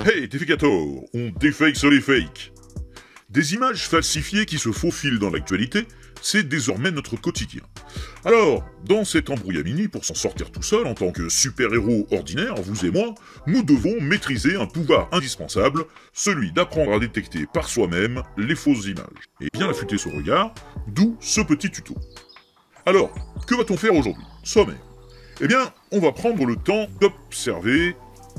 Hey, Deficator, on défake sur les fakes. Des images falsifiées qui se faufilent dans l'actualité, c'est désormais notre quotidien. Alors, dans cet embrouillamini, pour s'en sortir tout seul en tant que super-héros ordinaire, vous et moi, nous devons maîtriser un pouvoir indispensable, celui d'apprendre à détecter par soi-même les fausses images, et bien affûter son regard, d'où ce petit tuto. Alors, que va-t-on faire aujourd'hui? Sommaire. Eh bien, on va prendre le temps d'observer...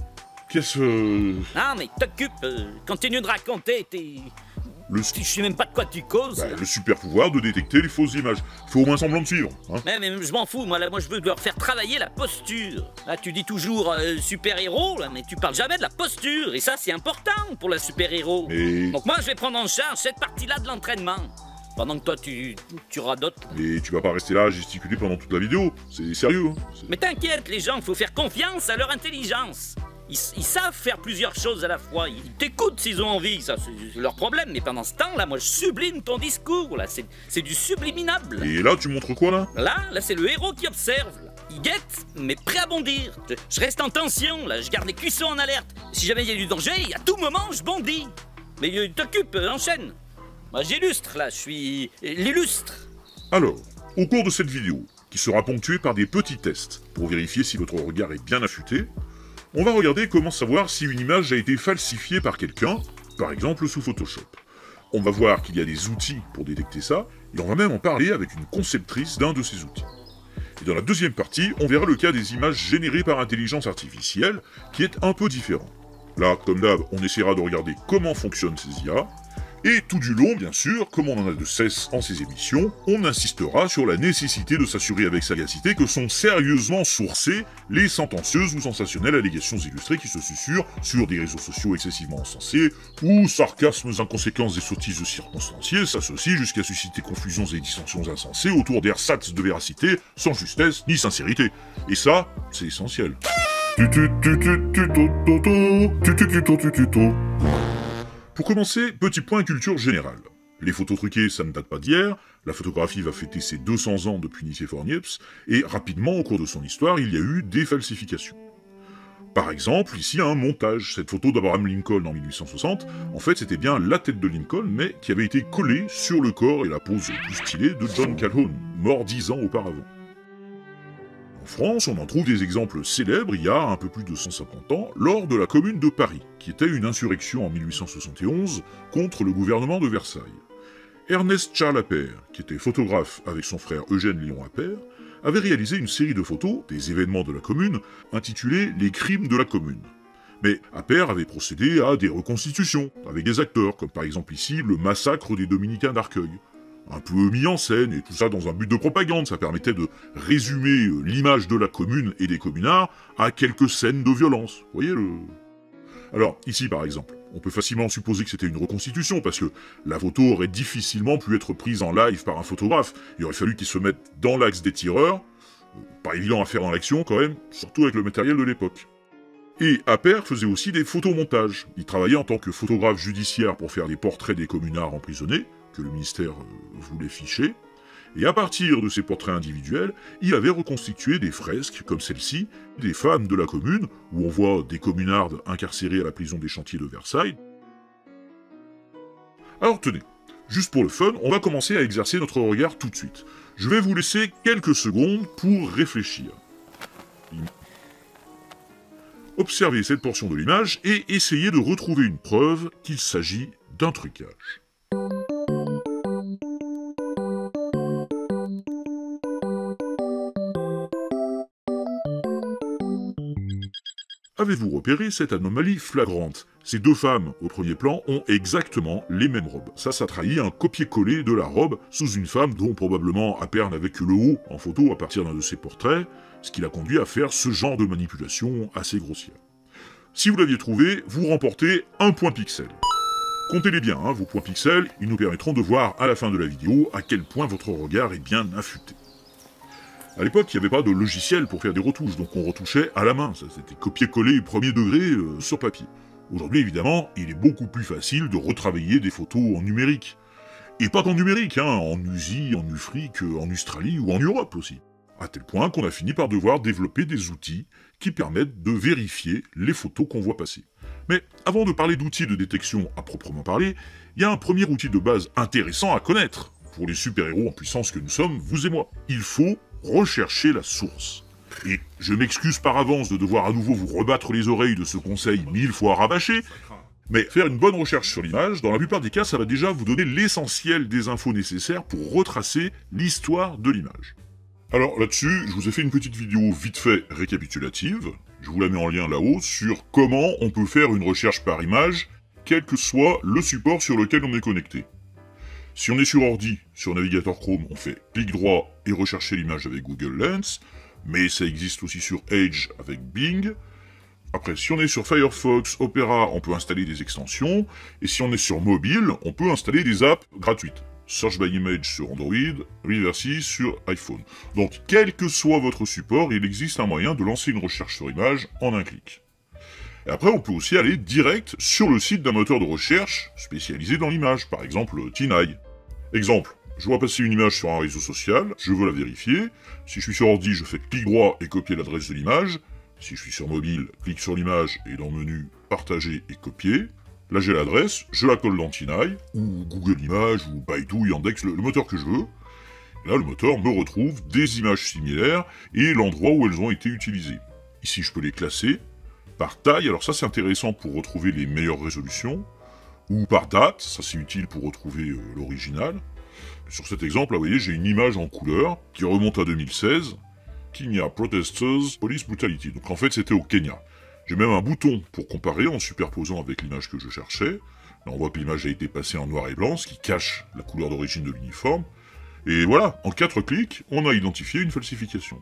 Ah, mais t'occupe, continue de raconter, Je sais même pas de quoi tu causes. Le super pouvoir de détecter les fausses images. Faut au moins semblant de suivre, hein. Mais je m'en fous, moi je veux leur faire travailler la posture. Là, tu dis toujours super-héros, là, mais tu parles jamais de la posture, et ça, c'est important pour la super-héros. Mais... Donc moi, je vais prendre en charge cette partie-là de l'entraînement. Pendant que toi, tu radotes. Mais tu vas pas rester là à gesticuler pendant toute la vidéo. C'est sérieux, hein. Mais t'inquiète, les gens, faut faire confiance à leur intelligence. Ils savent faire plusieurs choses à la fois. Ils t'écoutent s'ils ont envie, ça c'est leur problème. Mais pendant ce temps-là, moi je sublime ton discours, là. C'est du subliminable. Et là, tu montres quoi, là? Là, c'est le héros qui observe. Là. Il guette, mais prêt à bondir. Je reste en tension, là. Je garde les cuissons en alerte. Si jamais il y a du danger, à tout moment, je bondis. Mais t'occupe, enchaîne. Moi, j'illustre, là. Je suis l'illustre. Alors, au cours de cette vidéo, qui sera ponctuée par des petits tests, pour vérifier si votre regard est bien affûté, on va regarder comment savoir si une image a été falsifiée par quelqu'un, par exemple sous Photoshop. On va voir qu'il y a des outils pour détecter ça, et on va même en parler avec une conceptrice d'un de ces outils. Et dans la deuxième partie, on verra le cas des images générées par intelligence artificielle, qui est un peu différent. Là, comme d'hab, on essaiera de regarder comment fonctionnent ces IA, et tout du long, bien sûr, comme on en a de cesse en ces émissions, on insistera sur la nécessité de s'assurer avec sagacité que sont sérieusement sourcées les sentencieuses ou sensationnelles allégations illustrées qui se susurrent sur des réseaux sociaux excessivement insensés, où sarcasmes, inconséquences et sottises circonstanciées s'associent jusqu'à susciter confusions et dissensions insensées autour d'ersatz de véracité, sans justesse ni sincérité. Et ça, c'est essentiel. Pour commencer, petit point culture générale. Les photos truquées, ça ne date pas d'hier, la photographie va fêter ses 200 ans depuis Nicéphore Niepce, et rapidement, au cours de son histoire, il y a eu des falsifications. Par exemple, ici, un montage, cette photo d'Abraham Lincoln en 1860, en fait c'était bien la tête de Lincoln, mais qui avait été collée sur le corps et la pose plus stylée de John Calhoun, mort 10 ans auparavant. En France, on en trouve des exemples célèbres il y a un peu plus de 150 ans, lors de la Commune de Paris, qui était une insurrection en 1871 contre le gouvernement de Versailles. Ernest Charles Appert, qui était photographe avec son frère Eugène Léon Appert, avait réalisé une série de photos des événements de la Commune, intitulée « Les crimes de la Commune ». Mais Appert avait procédé à des reconstitutions, avec des acteurs, comme par exemple ici le massacre des Dominicains d'Arcueil. Un peu mis en scène, et tout ça dans un but de propagande, ça permettait de résumer l'image de la commune et des communards à quelques scènes de violence. Vous voyez le... Alors, ici par exemple, on peut facilement supposer que c'était une reconstitution, parce que la photo aurait difficilement pu être prise en live par un photographe. Il aurait fallu qu'il se mette dans l'axe des tireurs, pas évident à faire dans l'action quand même, surtout avec le matériel de l'époque. Et Appert faisait aussi des photomontages. Il travaillait en tant que photographe judiciaire pour faire des portraits des communards emprisonnés, que le ministère voulait ficher, et à partir de ces portraits individuels, il avait reconstitué des fresques comme celle-ci, des femmes de la commune, où on voit des communardes incarcérées à la prison des chantiers de Versailles. Alors tenez, juste pour le fun, on va commencer à exercer notre regard tout de suite. Je vais vous laisser quelques secondes pour réfléchir. Observez cette portion de l'image et essayez de retrouver une preuve qu'il s'agit d'un trucage. Avez-vous repéré cette anomalie flagrante? Ces deux femmes, au premier plan, ont exactement les mêmes robes. Ça trahit un copier-coller de la robe sous une femme dont probablement Appert n'avait que le haut en photo à partir d'un de ses portraits, ce qui l'a conduit à faire ce genre de manipulation assez grossière. Si vous l'aviez trouvé, vous remportez un point pixel. Comptez-les bien, vos points pixels, ils nous permettront de voir à la fin de la vidéo à quel point votre regard est bien affûté. À l'époque, il n'y avait pas de logiciel pour faire des retouches, donc on retouchait à la main, ça c'était copier-coller premier degré sur papier. Aujourd'hui, évidemment, il est beaucoup plus facile de retravailler des photos en numérique. Et pas qu'en numérique, en USI, en UFRIC, en Australie ou en Europe aussi. À tel point qu'on a fini par devoir développer des outils qui permettent de vérifier les photos qu'on voit passer. Mais avant de parler d'outils de détection à proprement parler, il y a un premier outil de base intéressant à connaître, pour les super-héros en puissance que nous sommes, vous et moi. Il faut rechercher la source. Et je m'excuse par avance de devoir à nouveau vous rebattre les oreilles de ce conseil 1000 fois rabâché, mais faire une bonne recherche sur l'image, dans la plupart des cas, ça va déjà vous donner l'essentiel des infos nécessaires pour retracer l'histoire de l'image. Alors là-dessus, je vous ai fait une petite vidéo vite fait récapitulative, je vous la mets en lien là-haut, sur comment on peut faire une recherche par image, quel que soit le support sur lequel on est connecté. Si on est sur ordi, sur navigateur Chrome, on fait clic droit et rechercher l'image avec Google Lens, mais ça existe aussi sur Edge avec Bing. Après, si on est sur Firefox, Opera, on peut installer des extensions, et si on est sur mobile, on peut installer des apps gratuites. Search by Image sur Android, Reversy sur iPhone. Donc, quel que soit votre support, il existe un moyen de lancer une recherche sur image en un clic. Et après, on peut aussi aller direct sur le site d'un moteur de recherche spécialisé dans l'image, par exemple TinEye. Exemple, je vois passer une image sur un réseau social, je veux la vérifier. Si je suis sur ordi, je fais clic droit et copier l'adresse de l'image. Si je suis sur mobile, clique sur l'image et dans le menu partager et copier. Là j'ai l'adresse, je la colle dans TinEye, ou Google Images, ou Baidu, Yandex, le moteur que je veux. Et là le moteur me retrouve des images similaires et l'endroit où elles ont été utilisées. Ici je peux les classer par taille, alors ça c'est intéressant pour retrouver les meilleures résolutions, ou par date, ça c'est utile pour retrouver l'original. Sur cet exemple, là, vous voyez, j'ai une image en couleur qui remonte à 2016, Kenya Protesters Police Brutality. Donc en fait, c'était au Kenya. J'ai même un bouton pour comparer en superposant avec l'image que je cherchais. Là, on voit que l'image a été passée en noir et blanc, ce qui cache la couleur d'origine de l'uniforme. Et voilà, en 4 clics, on a identifié une falsification.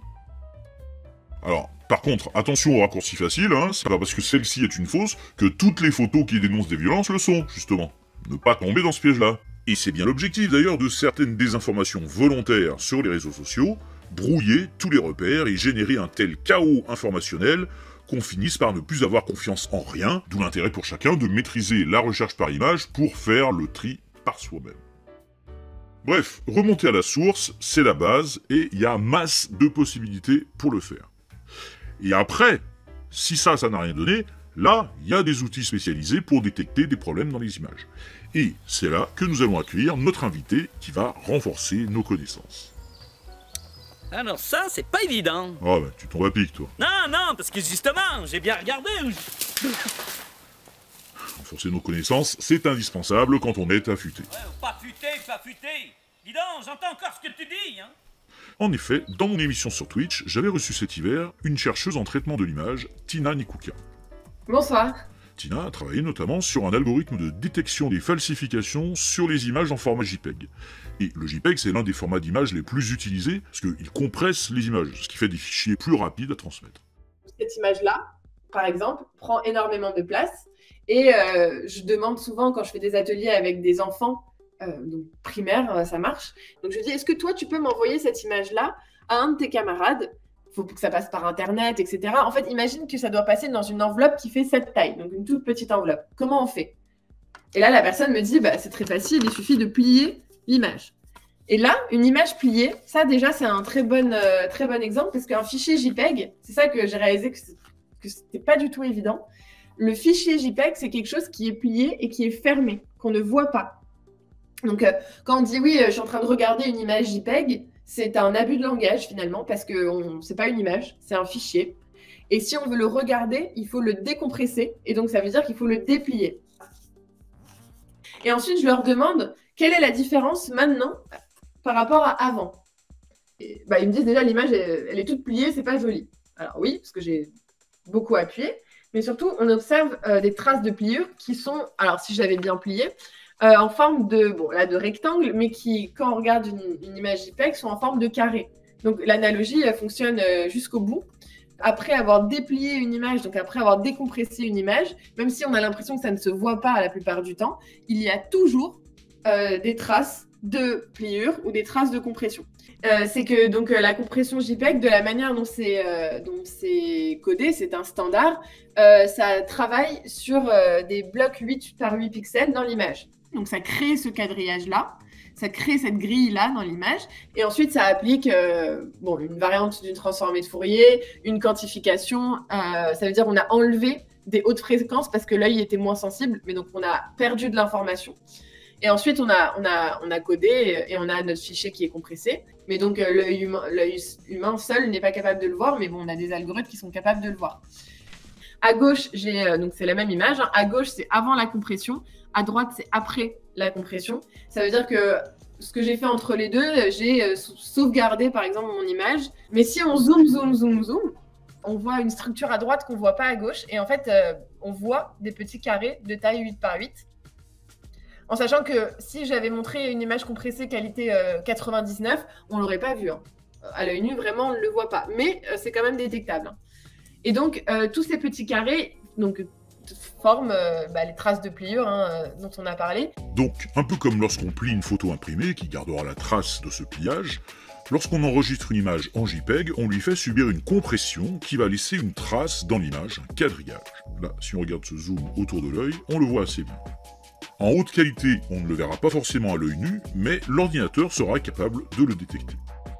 Alors, par contre, attention aux raccourcis faciles, hein, c'est pas parce que celle-ci est une fausse que toutes les photos qui dénoncent des violences le sont, justement. Ne pas tomber dans ce piège-là. Et c'est bien l'objectif d'ailleurs de certaines désinformations volontaires sur les réseaux sociaux, brouiller tous les repères et générer un tel chaos informationnel qu'on finisse par ne plus avoir confiance en rien, d'où l'intérêt pour chacun de maîtriser la recherche par image pour faire le tri par soi-même. Bref, remonter à la source, c'est la base, et il y a masse de possibilités pour le faire. Et après, si ça n'a rien donné, là, il y a des outils spécialisés pour détecter des problèmes dans les images. Et c'est là que nous allons accueillir notre invité qui va renforcer nos connaissances. Alors ça, c'est pas évident. Ah bah, tu tombes à pic, toi. Non, parce que justement, j'ai bien regardé. Renforcer nos connaissances, c'est indispensable quand on est affûté. Ouais, pas futé. Dis donc, j'entends encore ce que tu dis, hein. En effet, dans mon émission sur Twitch, j'avais reçu cet hiver une chercheuse en traitement de l'image, Tina Nikuka. Bonsoir. Tina a travaillé notamment sur un algorithme de détection des falsifications sur les images en format JPEG. Et le JPEG, c'est l'un des formats d'image les plus utilisés, parce qu'il compresse les images, ce qui fait des fichiers plus rapides à transmettre. Cette image-là, par exemple, prend énormément de place. Et je demande souvent, quand je fais des ateliers avec des enfants, donc primaires, ça marche. Donc je dis, est-ce que toi, tu peux m'envoyer cette image-là à un de tes camarades ? Il faut que ça passe par Internet, etc. En fait, imagine que ça doit passer dans une enveloppe qui fait cette taille, donc une toute petite enveloppe. Comment on fait ? Et là, la personne me dit, bah, c'est très facile, il suffit de plier l'image. Et là, une image pliée, ça déjà, c'est un très bon exemple, parce qu'un fichier JPEG, c'est ça que j'ai réalisé que c'était pas du tout évident. Le fichier JPEG, c'est quelque chose qui est plié et qui est fermé, qu'on ne voit pas. Donc, quand on dit oui, je suis en train de regarder une image JPEG, c'est un abus de langage finalement, parce que c'est pas une image, c'est un fichier. Et si on veut le regarder, il faut le décompresser, et donc ça veut dire qu'il faut le déplier. Et ensuite, je leur demande quelle est la différence maintenant par rapport à avant. Et, bah, ils me disent déjà l'image, elle est toute pliée, c'est pas joli. Alors oui, parce que j'ai beaucoup appuyé, mais surtout, on observe des traces de pliure qui sont, alors si j'avais bien plié, en forme de, bon, là, de rectangle, mais qui, quand on regarde une image JPEG, sont en forme de carré. Donc l'analogie fonctionne jusqu'au bout. Après avoir déplié une image, donc après avoir décompressé une image, même si on a l'impression que ça ne se voit pas la plupart du temps, il y a toujours des traces de pliure ou des traces de compression. C'est que donc la compression JPEG, de la manière dont c'est codé, c'est un standard, ça travaille sur des blocs 8 par 8 pixels dans l'image. Donc ça crée ce quadrillage-là, ça crée cette grille-là dans l'image, et ensuite ça applique une variante d'une transformée de Fourier, une quantification, ça veut dire on a enlevé des hautes fréquences parce que l'œil était moins sensible, mais donc on a perdu de l'information. Et ensuite, on a codé et on a notre fichier qui est compressé. Mais donc, l'œil humain seul n'est pas capable de le voir, mais bon, on a des algorithmes qui sont capables de le voir. À gauche, donc c'est la même image. Hein. À gauche, c'est avant la compression. À droite, c'est après la compression. Ça veut dire que ce que j'ai fait entre les deux, j'ai sauvegardé, par exemple, mon image. Mais si on zoome, on voit une structure à droite qu'on ne voit pas à gauche. Et en fait, on voit des petits carrés de taille 8 par 8. En sachant que si j'avais montré une image compressée qualité 99, on ne l'aurait pas vu. Hein. À l'œil nu, vraiment, on ne le voit pas. Mais c'est quand même détectable. Hein. Et donc, tous ces petits carrés forment les traces de pliure dont on a parlé. Donc, un peu comme lorsqu'on plie une photo imprimée qui gardera la trace de ce pliage, lorsqu'on enregistre une image en JPEG, on lui fait subir une compression qui va laisser une trace dans l'image, un quadrillage. Là, si on regarde ce zoom autour de l'œil, on le voit assez bien. En haute qualité, on ne le verra pas forcément à l'œil nu, mais l'ordinateur sera capable de le détecter.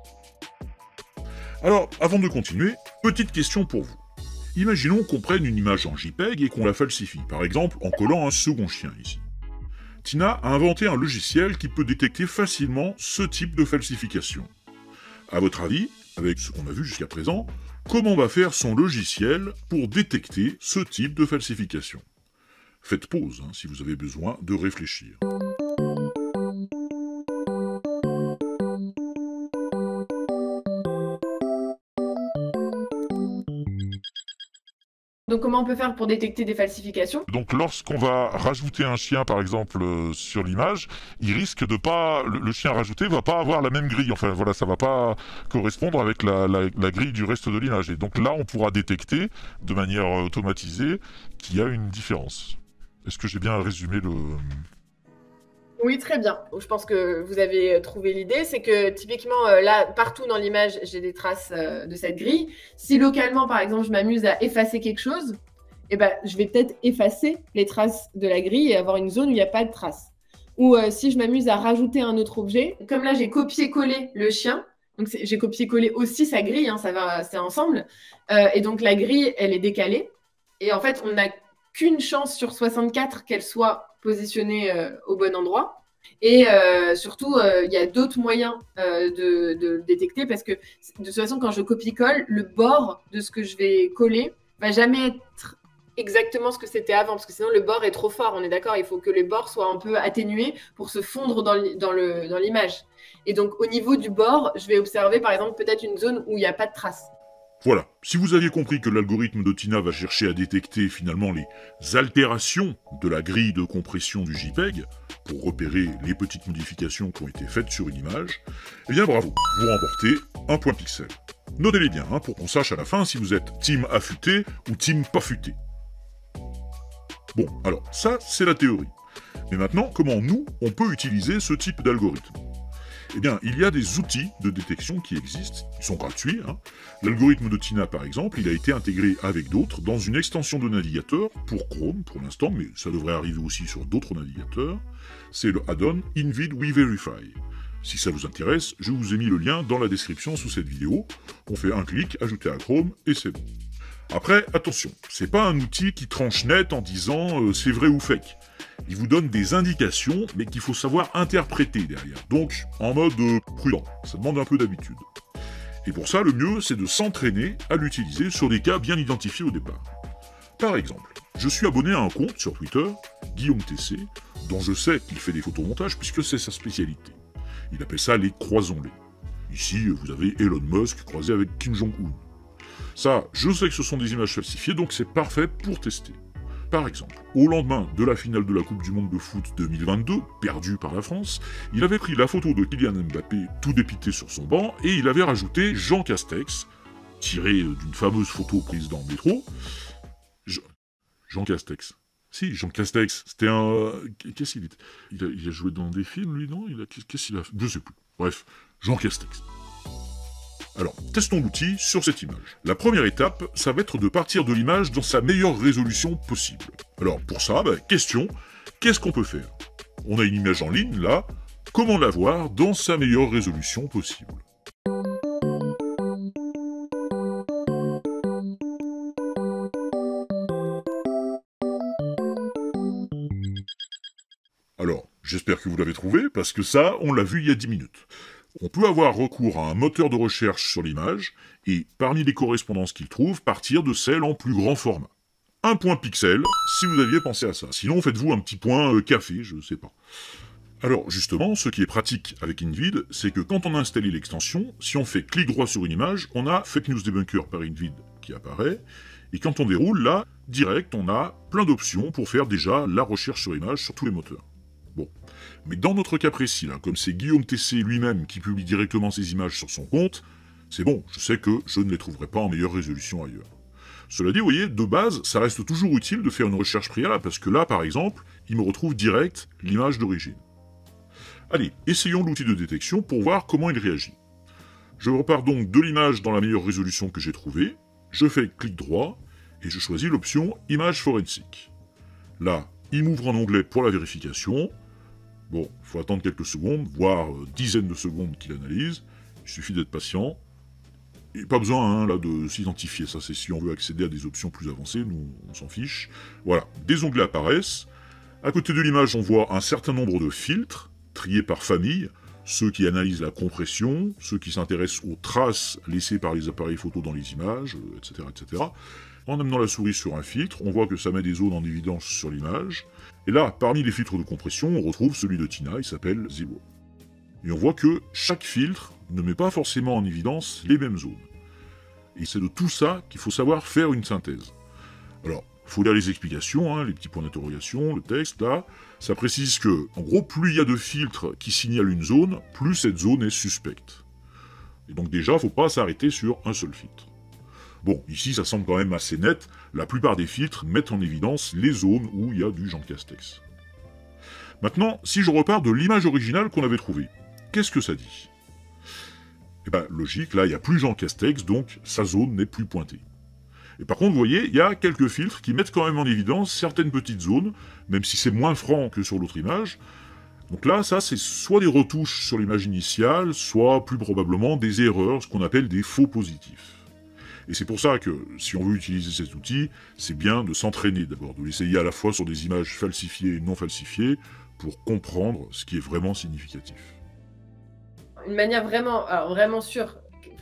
Alors, avant de continuer, petite question pour vous. Imaginons qu'on prenne une image en JPEG et qu'on la falsifie, par exemple en collant un second chien ici. Tina a inventé un logiciel qui peut détecter facilement ce type de falsification. À votre avis, avec ce qu'on a vu jusqu'à présent, comment va faire son logiciel pour détecter ce type de falsification ? Faites pause si vous avez besoin de réfléchir. Donc comment on peut faire pour détecter des falsifications ? Donc lorsqu'on va rajouter un chien par exemple sur l'image, il risque de pas, le chien rajouté va pas avoir la même grille, enfin voilà, ça va pas correspondre avec la grille du reste de l'image. Et donc là on pourra détecter de manière automatisée qu'il y a une différence. Est-ce que j'ai bien résumé le... Oui, très bien. Je pense que vous avez trouvé l'idée. C'est que typiquement, là, partout dans l'image, j'ai des traces de cette grille. Si localement, par exemple, je m'amuse à effacer quelque chose, je vais peut-être effacer les traces de la grille et avoir une zone où il n'y a pas de traces. Ou si je m'amuse à rajouter un autre objet, comme là, j'ai copié-collé le chien, donc j'ai copié-collé aussi sa grille, c'est ensemble. Et donc, la grille, elle est décalée. Et en fait, on n'a qu'une chance sur 64 qu'elle soit positionnée au bon endroit. Et surtout, il y a d'autres moyens de détecter parce que de toute façon, quand je copie-colle, le bord de ce que je vais coller va jamais être exactement ce que c'était avant parce que sinon le bord est trop fort, on est d'accord, il faut que les bords soient un peu atténués pour se fondre dans l'image. Et donc au niveau du bord, je vais observer par exemple peut-être une zone où il n'y a pas de traces. Voilà, si vous aviez compris que l'algorithme de Tina va chercher à détecter finalement les altérations de la grille de compression du JPEG, pour repérer les petites modifications qui ont été faites sur une image, eh bien bravo, vous remportez un point pixel. Notez-les bien, pour qu'on sache à la fin si vous êtes team affûté ou team pas futé. Bon, alors ça c'est la théorie. Mais maintenant, comment nous, on peut utiliser ce type d'algorithme ? Eh bien, il y a des outils de détection qui existent, ils sont gratuits. L'algorithme de Tina, par exemple, il a été intégré avec d'autres dans une extension de navigateur, pour Chrome pour l'instant, mais ça devrait arriver aussi sur d'autres navigateurs. C'est le add-on InVidWeVerify. Si ça vous intéresse, je vous ai mis le lien dans la description sous cette vidéo. On fait un clic, ajouter à Chrome, et c'est bon. Après, attention, c'est pas un outil qui tranche net en disant c'est vrai ou fake. Il vous donne des indications, mais qu'il faut savoir interpréter derrière. Donc, en mode prudent, ça demande un peu d'habitude. Et pour ça, le mieux, c'est de s'entraîner à l'utiliser sur des cas bien identifiés au départ. Par exemple, je suis abonné à un compte sur Twitter, Guillaume TC, dont je sais qu'il fait des photomontages puisque c'est sa spécialité. Il appelle ça les croisons-les. Ici, vous avez Elon Musk croisé avec Kim Jong-un. Ça, je sais que ce sont des images falsifiées, donc c'est parfait pour tester. Par exemple, au lendemain de la finale de la Coupe du Monde de foot 2022, perdue par la France, il avait pris la photo de Kylian Mbappé tout dépité sur son banc et il avait rajouté Jean Castex, tiré d'une fameuse photo prise dans le métro. Jean Castex. Si, Jean Castex, c'était un... Qu'est-ce qu'il était ? Il a joué dans des films, lui, non ? Qu'est-ce qu'il a fait ? Je sais plus. Bref, Jean Castex. Alors, testons l'outil sur cette image. La première étape, ça va être de partir de l'image dans sa meilleure résolution possible. Alors, pour ça, question, qu'est-ce qu'on peut faire ? On a une image en ligne, là, comment la voir dans sa meilleure résolution possible ? J'espère que vous l'avez trouvé, parce que ça, on l'a vu il y a 10 minutes. On peut avoir recours à un moteur de recherche sur l'image, et parmi les correspondances qu'il trouve, partir de celles en plus grand format. Un point pixel, si vous aviez pensé à ça. Sinon, faites-vous un petit point café, je sais pas. Alors, justement, ce qui est pratique avec InVid, c'est que quand on a installé l'extension, si on fait clic droit sur une image, on a Fake News Debunker par InVid qui apparaît, et quand on déroule, là, direct, on a plein d'options pour faire déjà la recherche sur image sur tous les moteurs. Bon. Mais dans notre cas précis, là, comme c'est Guillaume Tessé lui-même qui publie directement ses images sur son compte, c'est bon, je sais que je ne les trouverai pas en meilleure résolution ailleurs. Cela dit, vous voyez, de base, ça reste toujours utile de faire une recherche préalable, parce que là, par exemple, il me retrouve direct l'image d'origine. Allez, essayons l'outil de détection pour voir comment il réagit. Je repars donc de l'image dans la meilleure résolution que j'ai trouvée, je fais clic droit, et je choisis l'option Image forensique. Là, il m'ouvre un onglet pour la vérification. Bon, il faut attendre quelques secondes, voire dizaines de secondes qu'il analyse. Il suffit d'être patient. Et pas besoin là de s'identifier, ça c'est si on veut accéder à des options plus avancées, nous on s'en fiche. Voilà, des onglets apparaissent. À côté de l'image, on voit un certain nombre de filtres, triés par famille, ceux qui analysent la compression, ceux qui s'intéressent aux traces laissées par les appareils photo dans les images, etc., etc. En amenant la souris sur un filtre, on voit que ça met des zones en évidence sur l'image. Et là, parmi les filtres de compression, on retrouve celui de Tina, il s'appelle Zero. Et on voit que chaque filtre ne met pas forcément en évidence les mêmes zones. Et c'est de tout ça qu'il faut savoir faire une synthèse. Alors, il faut lire les explications, les petits points d'interrogation, le texte, là. Ça précise que, en gros, plus il y a de filtres qui signalent une zone, plus cette zone est suspecte. Et donc déjà, il ne faut pas s'arrêter sur un seul filtre. Bon, ici, ça semble quand même assez net. La plupart des filtres mettent en évidence les zones où il y a du Jean Castex. Maintenant, si je repars de l'image originale qu'on avait trouvée, qu'est-ce que ça dit ? Eh ben, logique, là, il n'y a plus Jean Castex, donc sa zone n'est plus pointée. Et par contre, vous voyez, il y a quelques filtres qui mettent quand même en évidence certaines petites zones, même si c'est moins franc que sur l'autre image. Donc là, ça, c'est soit des retouches sur l'image initiale, soit plus probablement des erreurs, ce qu'on appelle des faux positifs. Et c'est pour ça que, si on veut utiliser cet outil, c'est bien de s'entraîner d'abord, de l'essayer à la fois sur des images falsifiées et non falsifiées, pour comprendre ce qui est vraiment significatif. Une manière vraiment sûre,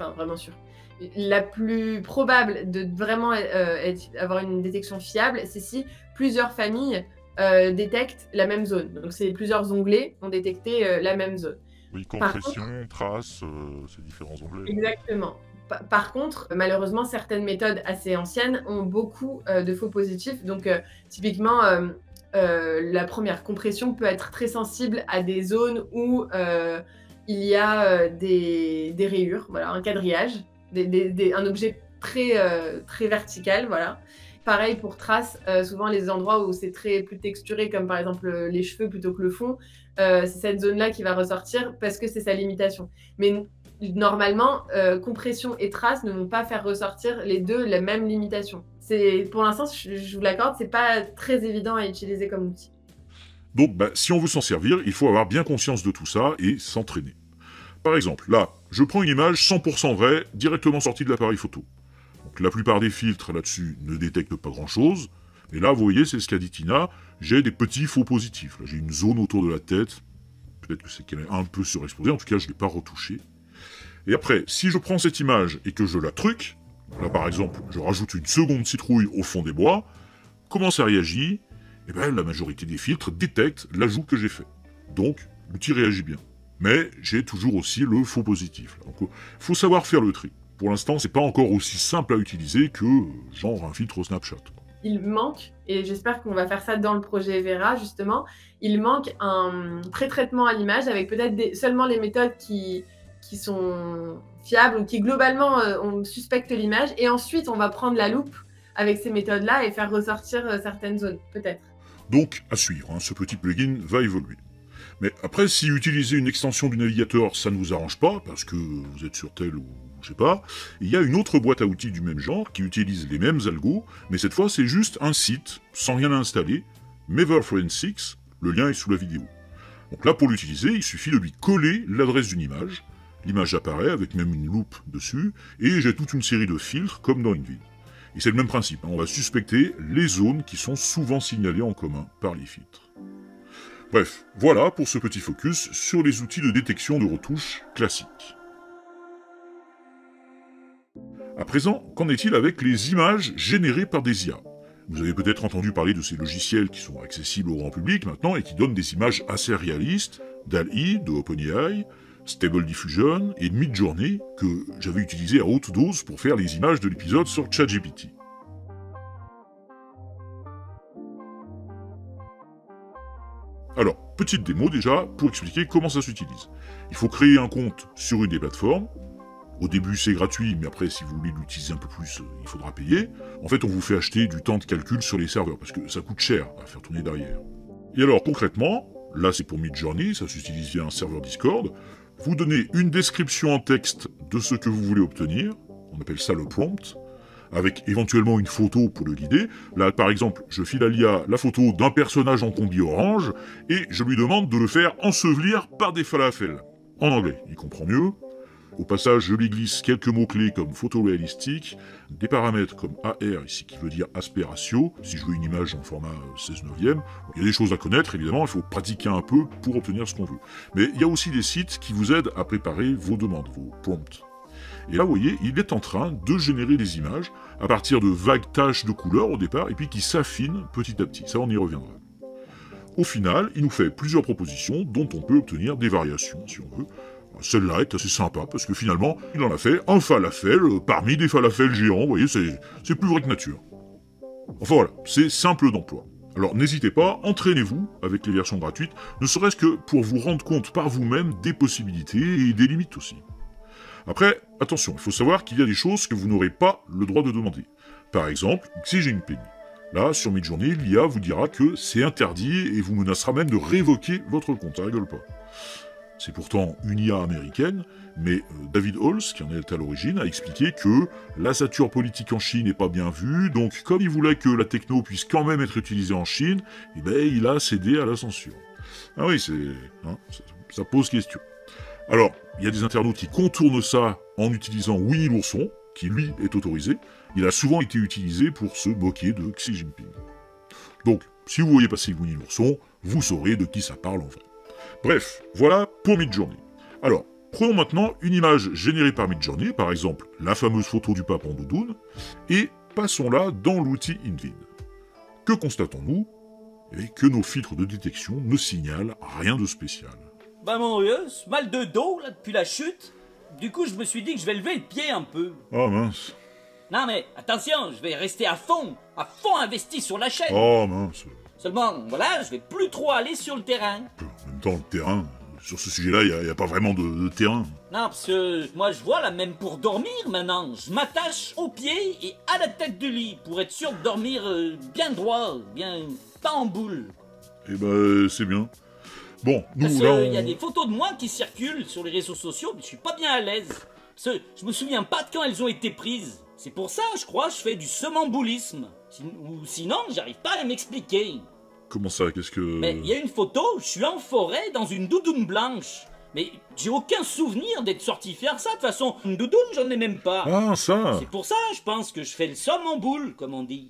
la plus probable de vraiment avoir une détection fiable, c'est si plusieurs familles détectent la même zone. Donc c'est plusieurs onglets ont détecté la même zone. Oui, compression, traces, ces différents onglets. Exactement. Par contre, malheureusement, certaines méthodes assez anciennes ont beaucoup de faux positifs. Donc, typiquement, la première compression peut être très sensible à des zones où il y a des rayures, voilà, un quadrillage, un objet très vertical, voilà. Pareil pour traces, souvent les endroits où c'est plus texturé, comme par exemple les cheveux plutôt que le fond, c'est cette zone-là qui va ressortir parce que c'est sa limitation. Mais normalement, compression et traces ne vont pas faire ressortir les deux la même limitation. Pour l'instant, je vous l'accorde, c'est pas très évident à utiliser comme outil. Donc, si on veut s'en servir, il faut avoir bien conscience de tout ça et s'entraîner. Par exemple, là, je prends une image 100% vraie, directement sortie de l'appareil photo. Donc, la plupart des filtres là-dessus ne détectent pas grand-chose, mais là, vous voyez, c'est ce qu'a dit Tina, j'ai des petits faux positifs. Là, j'ai une zone autour de la tête, peut-être que c'est qu'elle est un peu surexposée, en tout cas, je ne l'ai pas retouchée. Et après, si je prends cette image et que je la truque, là par exemple, je rajoute une seconde citrouille au fond des bois, comment ça réagit ? Eh bien, la majorité des filtres détectent l'ajout que j'ai fait. Donc, l'outil réagit bien. Mais j'ai toujours aussi le faux positif. Donc, il faut savoir faire le tri. Pour l'instant, c'est pas encore aussi simple à utiliser que, genre, un filtre Snapchat. Il manque, et j'espère qu'on va faire ça dans le projet Vera, justement, il manque un pré-traitement à l'image avec peut-être seulement les méthodes qui sont fiables ou qui globalement on suspecte l'image, et ensuite on va prendre la loupe avec ces méthodes-là et faire ressortir certaines zones, peut-être. Donc, à suivre, ce petit plugin va évoluer. Mais après, si utiliser une extension du navigateur, ça ne vous arrange pas, parce que vous êtes sur tel ou je sais pas, il y a une autre boîte à outils du même genre qui utilise les mêmes algos, mais cette fois c'est juste un site, sans rien installer, Maver Forensics, le lien est sous la vidéo. Donc là, pour l'utiliser, il suffit de lui coller l'adresse d'une image, l'image apparaît avec même une loupe dessus, et j'ai toute une série de filtres comme dans InVid. Et c'est le même principe, on va suspecter les zones qui sont souvent signalées en commun par les filtres. Bref, voilà pour ce petit focus sur les outils de détection de retouches classiques. À présent, qu'en est-il avec les images générées par des IA ? Vous avez peut-être entendu parler de ces logiciels qui sont accessibles au grand public maintenant et qui donnent des images assez réalistes, DALL-E de OpenAI, Stable Diffusion et Midjourney que j'avais utilisé à haute dose pour faire les images de l'épisode sur ChatGPT. Alors, petite démo déjà pour expliquer comment ça s'utilise. Il faut créer un compte sur une des plateformes. Au début c'est gratuit, mais après si vous voulez l'utiliser un peu plus, il faudra payer. En fait on vous fait acheter du temps de calcul sur les serveurs, parce que ça coûte cher à faire tourner derrière. Et alors concrètement, là c'est pour Midjourney, ça s'utilise via un serveur Discord, vous donnez une description en texte de ce que vous voulez obtenir, on appelle ça le prompt, avec éventuellement une photo pour le guider. Là par exemple, je file à l'IA la photo d'un personnage en combi orange, et je lui demande de le faire ensevelir par des falafels. En anglais, il comprend mieux. Au passage, je lui glisse quelques mots-clés comme photoréalistique, des paramètres comme AR, ici qui veut dire aspect ratio, si je veux une image en format 16/9. Il y a des choses à connaître, évidemment, il faut pratiquer un peu pour obtenir ce qu'on veut. Mais il y a aussi des sites qui vous aident à préparer vos demandes, vos prompts. Et là, vous voyez, il est en train de générer des images à partir de vagues taches de couleurs au départ, et puis qui s'affinent petit à petit. Ça, on y reviendra. Au final, il nous fait plusieurs propositions dont on peut obtenir des variations, si on veut. Celle-là est assez sympa, parce que finalement, il en a fait un falafel parmi des falafels géants, vous voyez, c'est plus vrai que nature. Enfin voilà, c'est simple d'emploi. Alors n'hésitez pas, entraînez-vous avec les versions gratuites, ne serait-ce que pour vous rendre compte par vous-même des possibilités et des limites aussi. Après, attention, il faut savoir qu'il y a des choses que vous n'aurez pas le droit de demander. Par exemple, Xi Jinping. Là, sur Midjourney, l'IA vous dira que c'est interdit et vous menacera même de révoquer votre compte, ça rigole pas. C'est pourtant une IA américaine, mais David Holz, qui en est à l'origine, a expliqué que la stature politique en Chine n'est pas bien vue, donc comme il voulait que la techno puisse quand même être utilisée en Chine, eh ben, il a cédé à la censure. Ah oui, ça pose question. Alors, il y a des internautes qui contournent ça en utilisant Winnie l'ourson, qui lui est autorisé. Il a souvent été utilisé pour se moquer de Xi Jinping. Donc, si vous voyez passer Winnie l'ourson, vous saurez de qui ça parle en vrai. Bref, voilà pour Midjourney. Alors, prenons maintenant une image générée par Midjourney, par exemple la fameuse photo du pape en doudoune, et passons-la dans l'outil InVid. Que constatons-nous ? Et que nos filtres de détection ne signalent rien de spécial. Bah mon vieux, mal de dos là depuis la chute. Du coup je me suis dit que je vais lever le pied un peu. Oh mince. Non mais attention, je vais rester à fond investi sur la chaîne. Oh mince. Seulement, voilà, je vais plus trop aller sur le terrain. En même temps, le terrain, sur ce sujet-là, il n'y a pas vraiment de terrain. Non, parce que moi je vois là, même pour dormir maintenant, je m'attache aux pieds et à la tête du lit pour être sûr de dormir bien droit, bien pas en boule. Eh ben, c'est bien. Bon, nous, parce là, qu'il y a des photos de moi qui circulent sur les réseaux sociaux, mais je suis pas bien à l'aise. Parce que je me souviens pas de quand elles ont été prises. C'est pour ça, je crois, je fais du somnambulisme. Ou sinon, j'arrive pas à m'expliquer. Comment ça, qu'est-ce que... Mais il y a une photo, je suis en forêt dans une doudoune blanche. Mais j'ai aucun souvenir d'être sorti faire ça. De toute façon, une doudoune, j'en ai même pas. Ah, ça. C'est pour ça, je pense, que je fais le somnambule, comme on dit.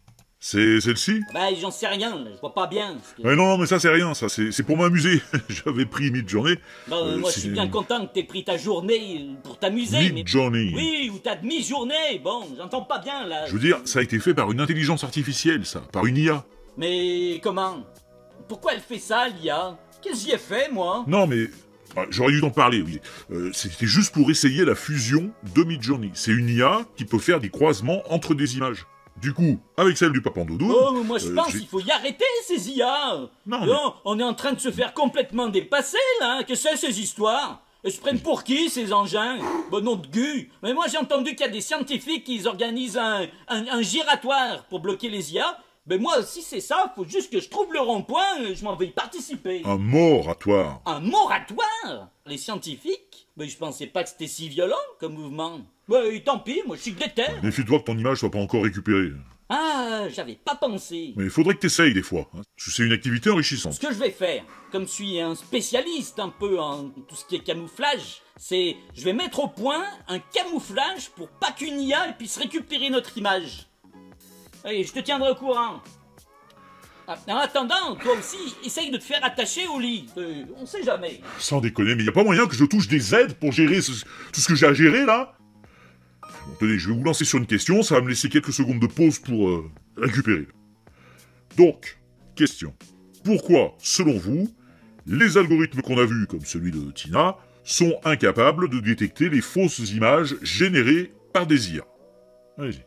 C'est celle-ci? Bah, j'en sais rien, là, je vois pas bien. Ouais, non, mais ça, c'est rien, ça, c'est pour m'amuser. J'avais pris Midjourney. Moi, je suis bien content que t'aies pris ta journée pour t'amuser. Midjourney. Oui, ou ta demi-journée. Bon, j'entends pas bien, là. Je veux dire, ça a été fait par une intelligence artificielle, ça, par une IA. Mais comment? Pourquoi elle fait ça, l'IA? Qu'est-ce que j'y ai fait, moi? Non, mais... j'aurais dû t'en parler, oui. C'était juste pour essayer la fusion de Midjourney. C'est une IA qui peut faire des croisements entre des images. Du coup, avec celle du pape en doudoune... Oh, mais moi je pense qu'il faut y arrêter, ces IA. Non, on est en train de se faire complètement dépasser, là. Hein. Que c'est, ces histoires? Ils se prennent pour qui, ces engins? Bon nom de gu. Mais moi j'ai entendu qu'il y a des scientifiques qui organisent un giratoire pour bloquer les IA. Ben moi, si c'est ça, faut juste que je trouve le rond-point et je m'en vais y participer. Un moratoire. Un moratoire? Les scientifiques? Ben je pensais pas que c'était si violent comme mouvement. Ben tant pis, moi je suis déter. Méfie-toi que ton image soit pas encore récupérée. Ah, j'avais pas pensé. Mais il faudrait que t'essayes des fois. Hein. C'est une activité enrichissante. Ce que je vais faire, comme je suis un spécialiste un peu en tout ce qui est camouflage, c'est je vais mettre au point un camouflage pour pas qu'une IA puisse récupérer notre image. Allez, je te tiendrai au courant. En attendant, toi aussi, essaye de te faire attacher au lit. On sait jamais. Sans déconner, mais y a pas moyen que je touche des aides pour gérer tout ce que j'ai à gérer, là? Bon, tenez, je vais vous lancer sur une question, ça va me laisser quelques secondes de pause pour récupérer. Donc, question. Pourquoi, selon vous, les algorithmes qu'on a vus, comme celui de Tina, sont incapables de détecter les fausses images générées par des IA? Allez-y.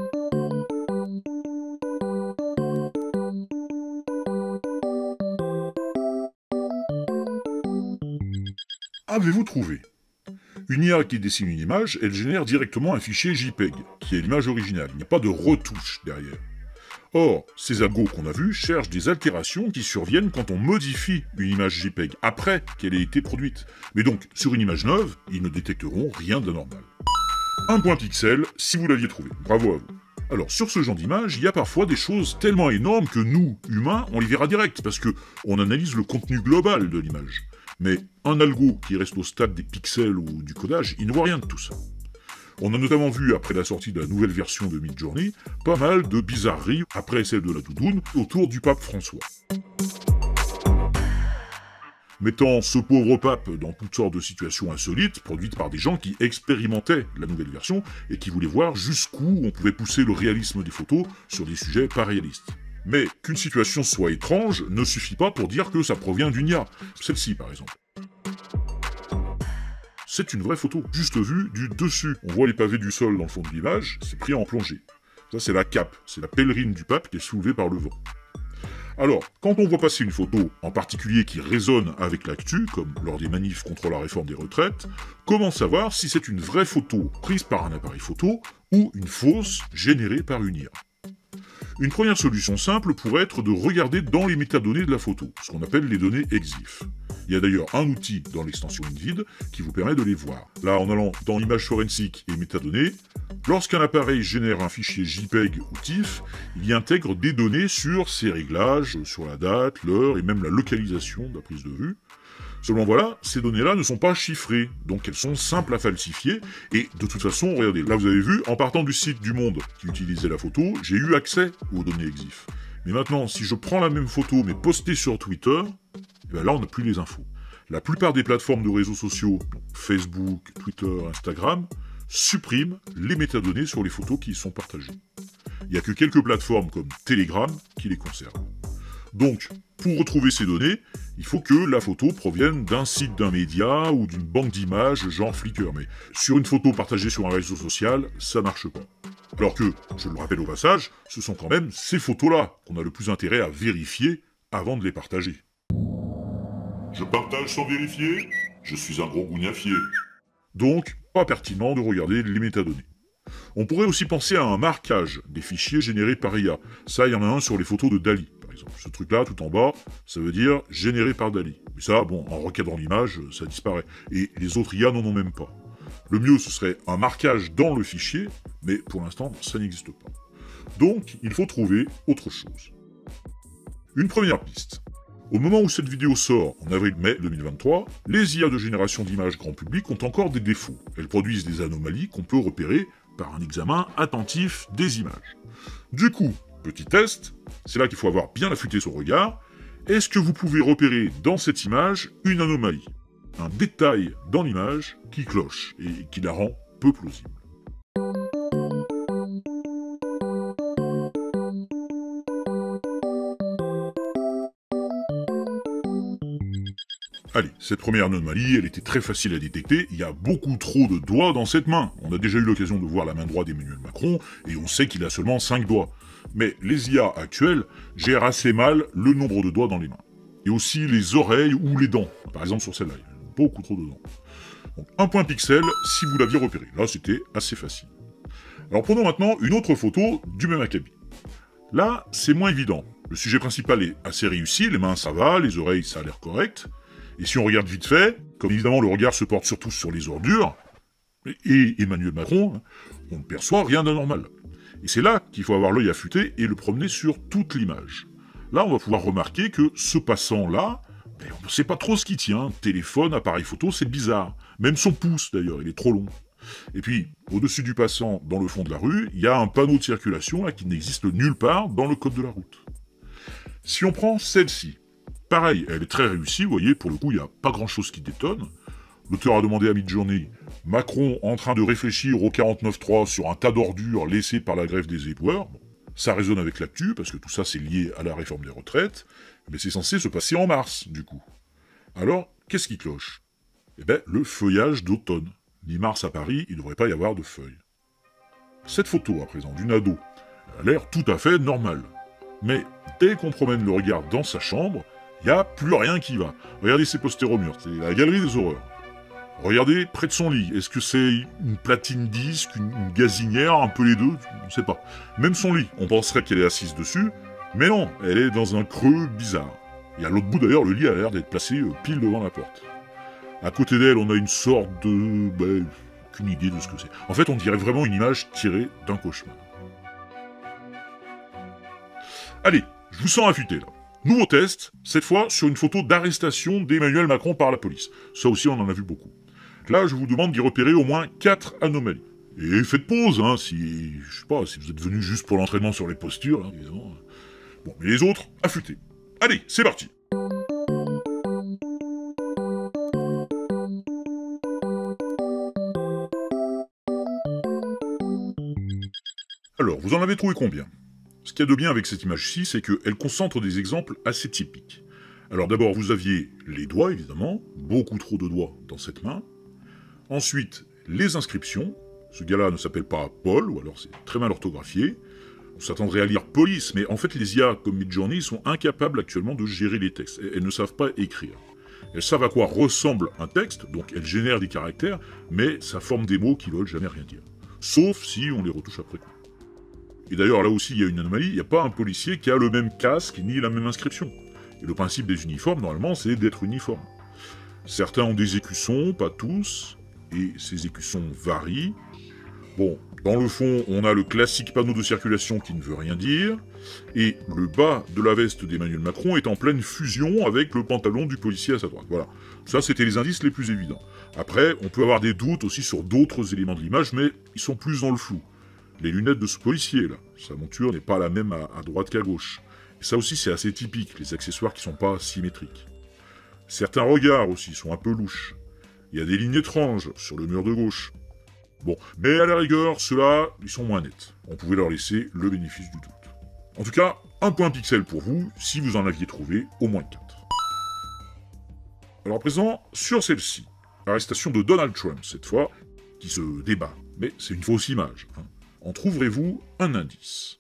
Avez-vous trouvé? Une IA qui dessine une image, elle génère directement un fichier JPEG, qui est l'image originale. Il n'y a pas de retouche derrière. Or, ces algos qu'on a vus cherchent des altérations qui surviennent quand on modifie une image JPEG après qu'elle ait été produite. Mais donc, sur une image neuve, ils ne détecteront rien d'anormal. Un point pixel, si vous l'aviez trouvé. Bravo à vous. Alors, sur ce genre d'image, il y a parfois des choses tellement énormes que nous, humains, on les verra direct, parce que on analyse le contenu global de l'image. Mais un algo qui reste au stade des pixels ou du codage, il ne voit rien de tout ça. On a notamment vu, après la sortie de la nouvelle version de Midjourney, pas mal de bizarreries, après celle de la doudoune, autour du pape François. Mettant ce pauvre pape dans toutes sortes de situations insolites, produites par des gens qui expérimentaient la nouvelle version et qui voulaient voir jusqu'où on pouvait pousser le réalisme des photos sur des sujets pas réalistes. Mais qu'une situation soit étrange ne suffit pas pour dire que ça provient d'une IA. Celle-ci, par exemple. C'est une vraie photo, juste vue du dessus. On voit les pavés du sol dans le fond de l'image, c'est pris en plongée. Ça, c'est la cape, c'est la pèlerine du pape qui est soulevée par le vent. Alors, quand on voit passer une photo, en particulier qui résonne avec l'actu, comme lors des manifs contre la réforme des retraites, comment savoir si c'est une vraie photo prise par un appareil photo ou une fausse générée par une IA? Une première solution simple pourrait être de regarder dans les métadonnées de la photo, ce qu'on appelle les données EXIF. Il y a d'ailleurs un outil dans l'extension InVid qui vous permet de les voir. Là, en allant dans Images forensiques et métadonnées, lorsqu'un appareil génère un fichier JPEG ou TIFF, il y intègre des données sur ses réglages, sur la date, l'heure et même la localisation de la prise de vue. Seulement voilà, ces données-là ne sont pas chiffrées, donc elles sont simples à falsifier, et de toute façon, regardez, là vous avez vu, en partant du site du Monde qui utilisait la photo, j'ai eu accès aux données EXIF. Mais maintenant, si je prends la même photo mais postée sur Twitter, et bien là on n'a plus les infos. La plupart des plateformes de réseaux sociaux, donc Facebook, Twitter, Instagram, suppriment les métadonnées sur les photos qui y sont partagées. Il n'y a que quelques plateformes comme Telegram qui les conservent. Donc, pour retrouver ces données, il faut que la photo provienne d'un site d'un média ou d'une banque d'images genre Flickr. Mais sur une photo partagée sur un réseau social, ça marche pas. Alors que, je le rappelle au passage, ce sont quand même ces photos-là qu'on a le plus intérêt à vérifier avant de les partager. Je partage sans vérifier, je suis un gros gougnafier. Donc, pas pertinent de regarder les métadonnées. On pourrait aussi penser à un marquage des fichiers générés par IA. Ça, il y en a un sur les photos de Dali, par exemple. Ce truc-là, tout en bas, ça veut dire généré par Dali. Mais ça, bon, en recadrant l'image, ça disparaît. Et les autres IA n'en ont même pas. Le mieux, ce serait un marquage dans le fichier, mais pour l'instant, ça n'existe pas. Donc, il faut trouver autre chose. Une première piste. Au moment où cette vidéo sort, en avril-mai 2023, les IA de génération d'images grand public ont encore des défauts. Elles produisent des anomalies qu'on peut repérer par un examen attentif des images. Du coup, petit test, c'est là qu'il faut avoir bien affûté son regard. Est-ce que vous pouvez repérer dans cette image une anomalie? Un détail dans l'image qui cloche et qui la rend peu plausible. Allez, cette première anomalie, elle était très facile à détecter, il y a beaucoup trop de doigts dans cette main. On a déjà eu l'occasion de voir la main droite d'Emmanuel Macron, et on sait qu'il a seulement 5 doigts. Mais les IA actuelles gèrent assez mal le nombre de doigts dans les mains. Et aussi les oreilles ou les dents. Par exemple sur celle-là, il y a beaucoup trop de dents. Donc un point pixel si vous l'aviez repéré. Là, c'était assez facile. Alors prenons maintenant une autre photo du même acabit. Là, c'est moins évident. Le sujet principal est assez réussi, les mains ça va, les oreilles ça a l'air correct. Et si on regarde vite fait, comme évidemment le regard se porte surtout sur les ordures, et Emmanuel Macron, on ne perçoit rien d'anormal. Et c'est là qu'il faut avoir l'œil affûté et le promener sur toute l'image. Là, on va pouvoir remarquer que ce passant-là, on ne sait pas trop ce qui tient. Téléphone, appareil photo, c'est bizarre. Même son pouce, d'ailleurs, il est trop long. Et puis, au-dessus du passant, dans le fond de la rue, il y a un panneau de circulation là, qui n'existe nulle part dans le code de la route. Si on prend celle-ci, pareil, elle est très réussie, vous voyez, pour le coup, il n'y a pas grand-chose qui détonne. L'auteur a demandé à Midjourney, Macron en train de réfléchir au 49.3 sur un tas d'ordures laissées par la grève des éboueurs. Bon, ça résonne avec l'actu, parce que tout ça c'est lié à la réforme des retraites, mais c'est censé se passer en mars, du coup. Alors, qu'est-ce qui cloche? Eh ben, le feuillage d'automne. Mi-mars à Paris, il ne devrait pas y avoir de feuilles. Cette photo, à présent, d'une ado, a l'air tout à fait normale. Mais dès qu'on promène le regard dans sa chambre, il n'y a plus rien qui va. Regardez ses posters au mur, c'est la galerie des horreurs. Regardez près de son lit, est-ce que c'est une platine disque, une gazinière, un peu les deux? On ne sait pas. Même son lit, on penserait qu'elle est assise dessus, mais non, elle est dans un creux bizarre. Et à l'autre bout d'ailleurs, le lit a l'air d'être placé pile devant la porte. À côté d'elle, on a une sorte de... aucune idée de ce que c'est. En fait, on dirait vraiment une image tirée d'un cauchemar. Allez, je vous sens affûté là. Nouveau test, cette fois sur une photo d'arrestation d'Emmanuel Macron par la police. Ça aussi, on en a vu beaucoup. Là, je vous demande d'y repérer au moins 4 anomalies. Et faites pause, hein, si... je sais pas, si vous êtes venu juste pour l'entraînement sur les postures, hein, évidemment. Bon, mais les autres, affûtés. Allez, c'est parti. Alors, vous en avez trouvé combien? Ce qu'il y a de bien avec cette image-ci, c'est qu'elle concentre des exemples assez typiques. Alors d'abord, vous aviez les doigts, évidemment, beaucoup trop de doigts dans cette main. Ensuite, les inscriptions. Ce gars-là ne s'appelle pas Paul, ou alors c'est très mal orthographié. On s'attendrait à lire police, mais en fait les IA comme Midjourney sont incapables actuellement de gérer les textes. Elles ne savent pas écrire. Elles savent à quoi ressemble un texte, donc elles génèrent des caractères, mais ça forme des mots qui veulent jamais rien dire. Sauf si on les retouche après coup. Et d'ailleurs, là aussi, il y a une anomalie, il n'y a pas un policier qui a le même casque ni la même inscription. Et le principe des uniformes, normalement, c'est d'être uniforme. Certains ont des écussons, pas tous, et ces écussons varient. Bon, dans le fond, on a le classique panneau de circulation qui ne veut rien dire, et le bas de la veste d'Emmanuel Macron est en pleine fusion avec le pantalon du policier à sa droite. Voilà. Ça, c'était les indices les plus évidents. Après, on peut avoir des doutes aussi sur d'autres éléments de l'image, mais ils sont plus dans le flou. Les lunettes de ce policier, là, sa monture n'est pas la même à droite qu'à gauche. Et ça aussi, c'est assez typique, les accessoires qui sont pas symétriques. Certains regards aussi sont un peu louches. Il y a des lignes étranges sur le mur de gauche. Bon, mais à la rigueur, ceux-là, ils sont moins nets. On pouvait leur laisser le bénéfice du doute. En tout cas, un point pixel pour vous, si vous en aviez trouvé au moins 4. Alors à présent, sur celle-ci, arrestation de Donald Trump, cette fois, qui se débat. Mais c'est une fausse image, hein. En trouverez-vous un indice?